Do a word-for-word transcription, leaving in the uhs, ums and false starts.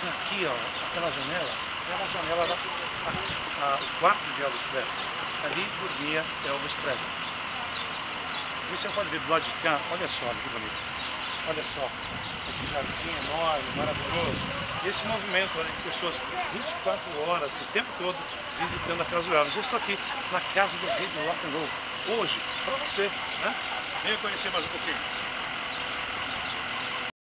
Aqui, ó, aquela janela, era a janela da a, a, o quarto de Elvis Presley. Ali dormia Elvis Presley. E você pode ver do lado de cá, olha só, que bonito. Olha só, esse jardim enorme, maravilhoso. Esse movimento, olha, de pessoas vinte e quatro horas, o tempo todo, visitando a casa do Elvis. Eu estou aqui na casa do rei do rock and roll, hoje, para você, né? Venha conhecer mais um pouquinho.